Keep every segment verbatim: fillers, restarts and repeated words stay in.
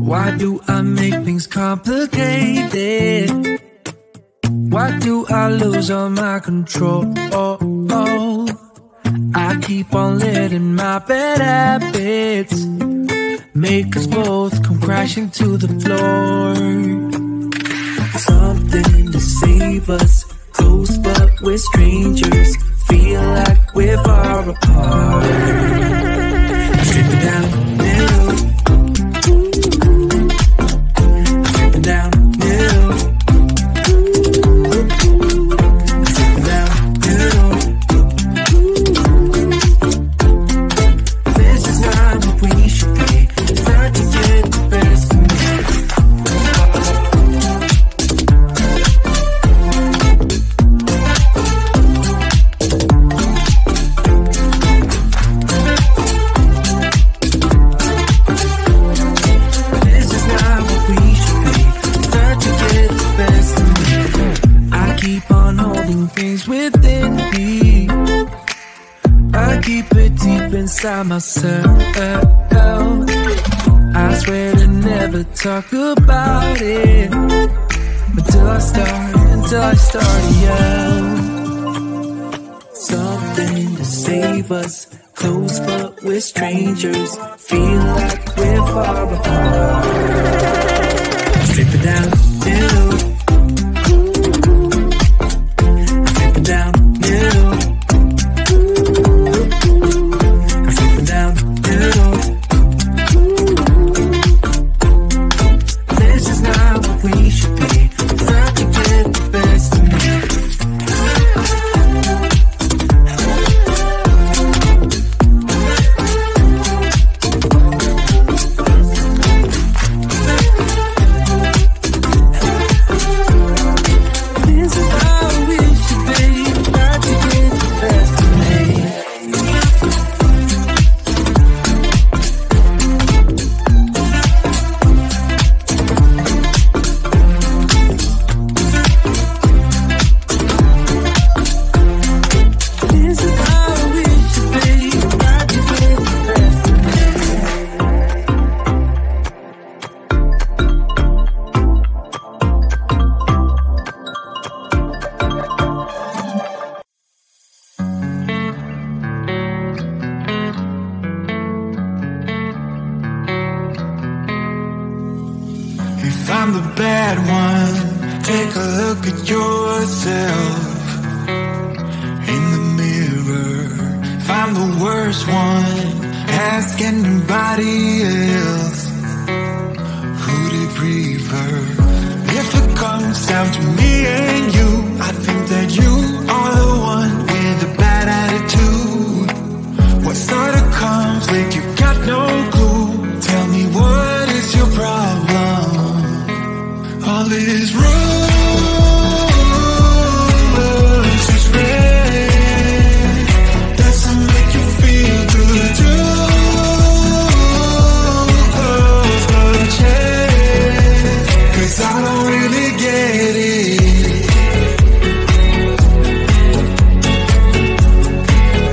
Why do I make things complicated? Why do I lose all my control? Oh, oh. I keep on letting my bad habits make us both come crashing to the floor. Something to save us, close but we're strangers. Feel like we're far apart. Stripping down middle, stripping down middle, stripping down middle. This is not what we should be. Start to get the best of me. Things within me, I keep it deep inside myself. I swear to never talk about it until I start, until I start to yell. Something to save us, close but we're strangers. Feel like we're far apart. Strip it down, middle. Down middle, I'm slipping down middle. This is not what we should be. Start to get the best of me. If I'm the bad one, take a look at yourself in the mirror. If I'm the worst one, ask anybody else who'd they prefer. If it comes down to me and you, I think that you are the one with a bad attitude. What sort of conflict? You got no clue. Tell me, what is your problem? All is rules is red. Doesn't make you feel good. Do close the chest, 'cause I don't really get it.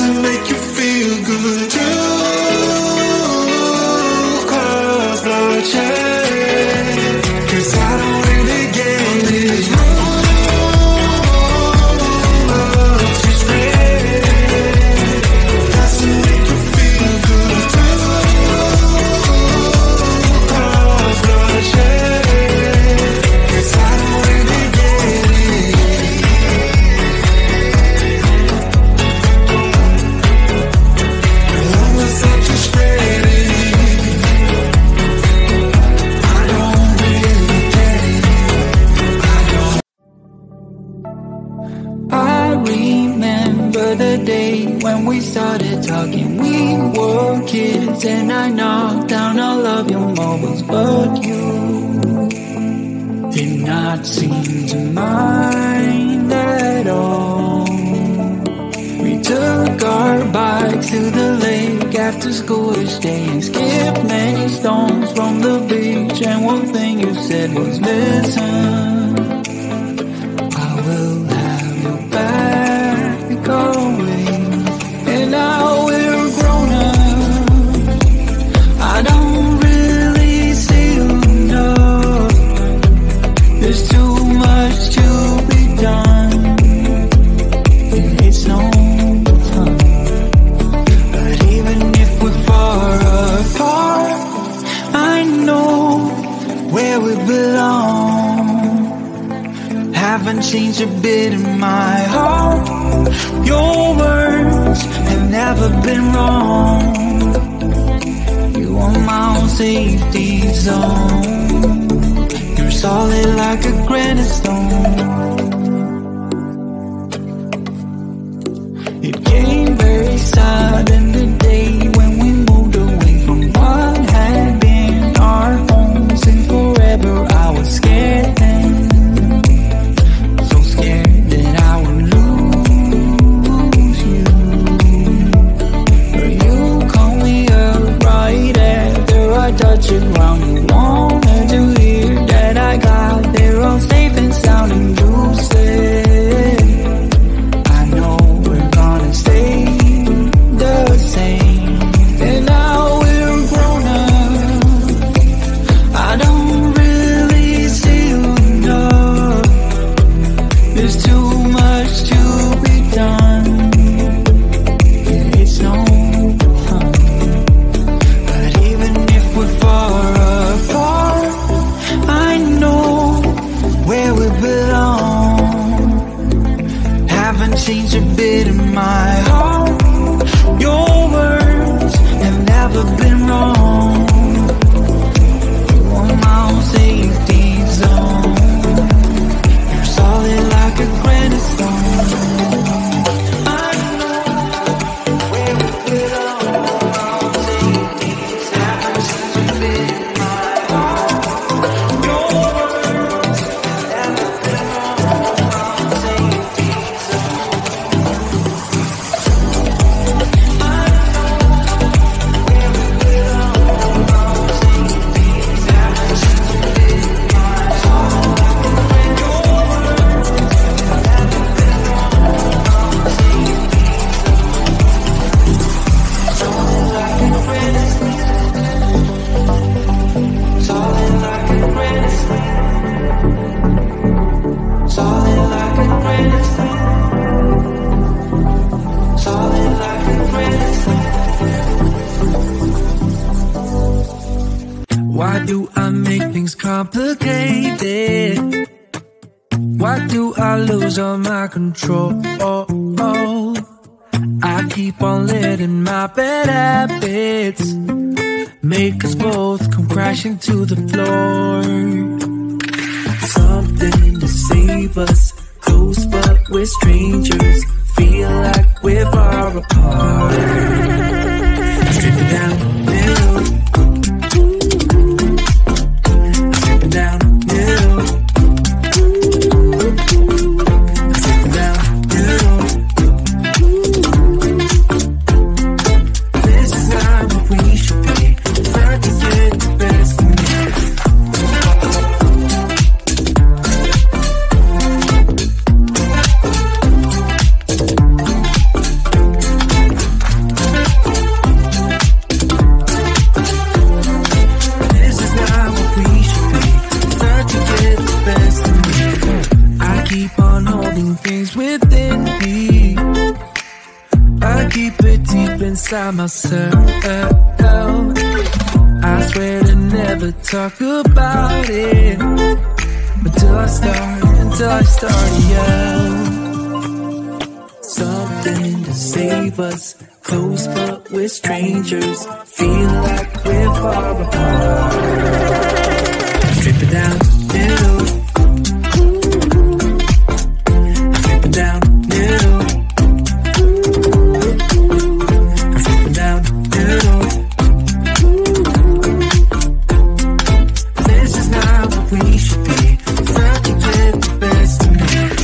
doesn't make you feel good too. Cause bloodshed, cause I don't really get it. Love just red, doesn't make you feel good too. Cause bloodshed, cause I don't really get it. The rumors that you spread it, I don't really get it. I don't. I remember the day when we started talking. We were kids and I knocked down all of your marbles, but you did not seem to mind at all. We took our bikes to the lake after school each day and skipped many stones from the beach. And one thing you said was, listen, I will have your back always. And now we're grown up, I don't really see you enough. There's too much to be done, and it's no fun. But even if we're far apart, I know where we belong. Haven't changed a bit in my heart. Your words have never been wrong. You are my own safety zone. You're solid like a granite stone. It came very sudden the day when we moved away from what had been our home since forever. I was scared then, so scared that I would lose you. But you called me up right after I touched the ground. You wanted to hear that I got there all safe and sound, and you said, I know we're gonna stay the same. And now we're grown up, I don't really see you enough. There's too much to be done, and it's no fun. But even if we're far apart, I know where we belong. Haven't changed a bit in my heart. Your words have never been wrong. You are my own safety zone. You're solid like a granite stone. I know where we belong. Haven't changed a bit in my heart. Your words have never been wrong. Safety zone. I know where we belong. Haven't changed a bit in my heart. Your words have never been wrong. Safety zone. Solid like a granite stone. Solid like a granite stone. Solid like a granite stone. Solid like a granite stone. Why do I make things complicated? Why do I lose all my control? Oh, oh. I keep on letting my bad habits make us both come crashing to the floor. Something to save us, close but we're strangers. Feel like we're far apart. Stripping down middle, stripping down middle, stripping down middle. This is not what we should be. Trying to get the best of me. deep inside myself. I swear to never talk about it until I start, until I start to yell. Something to save us, close but we're strangers. Feel like we're far apart. Strip it down, middle. Strip it down, middle. Strip it down, middle. This is not what we should be. Trying to get the best of me.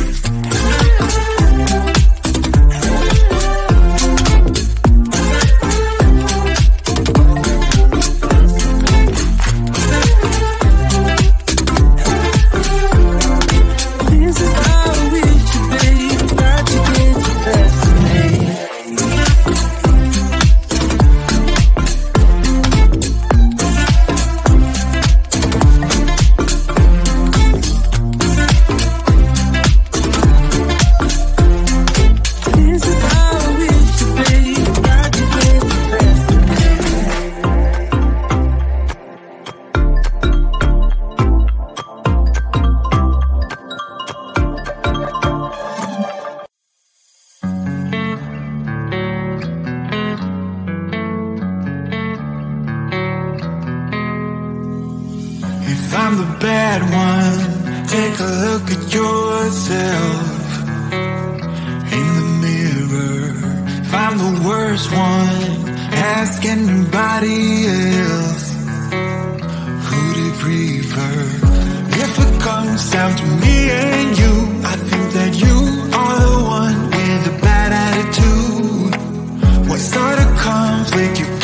I'm the bad one. Take a look at yourself in the mirror. If I'm the worst one, ask anybody else. Who'd you prefer? If it comes down to me and you, I think that you are the one with a bad attitude. What sort of conflict you